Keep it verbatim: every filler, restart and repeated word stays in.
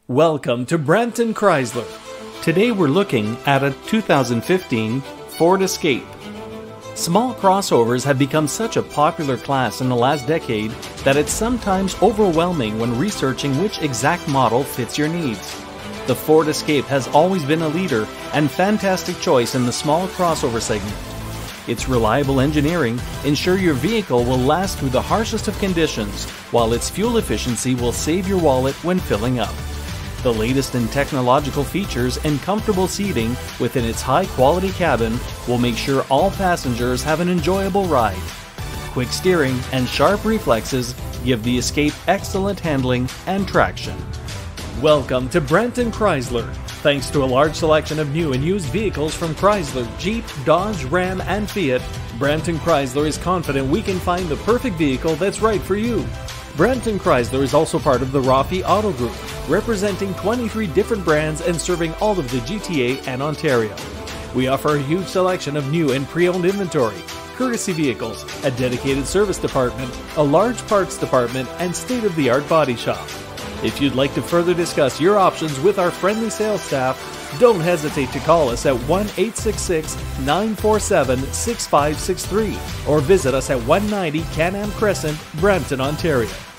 Welcome to Brampton Chrysler. Today we're looking at a two thousand fifteen Ford Escape. Small crossovers have become such a popular class in the last decade that it's sometimes overwhelming when researching which exact model fits your needs. The Ford Escape has always been a leader and fantastic choice in the small crossover segment. Its reliable engineering ensure your vehicle will last through the harshest of conditions, while its fuel efficiency will save your wallet when filling up. The latest in technological features and comfortable seating within its high-quality cabin will make sure all passengers have an enjoyable ride. Quick steering and sharp reflexes give the Escape excellent handling and traction. Welcome to Brampton Chrysler. Thanks to a large selection of new and used vehicles from Chrysler, Jeep, Dodge, Ram, and Fiat, Brampton Chrysler is confident we can find the perfect vehicle that's right for you. Brampton Chrysler is also part of the Rafi Auto Group, representing twenty-three different brands and serving all of the G T A and Ontario. We offer a huge selection of new and pre-owned inventory, courtesy vehicles, a dedicated service department, a large parts department, and state-of-the-art body shop. If you'd like to further discuss your options with our friendly sales staff, don't hesitate to call us at one eight six six, nine four seven, six five six three or visit us at one ninety Can-Am Crescent, Brampton, Ontario.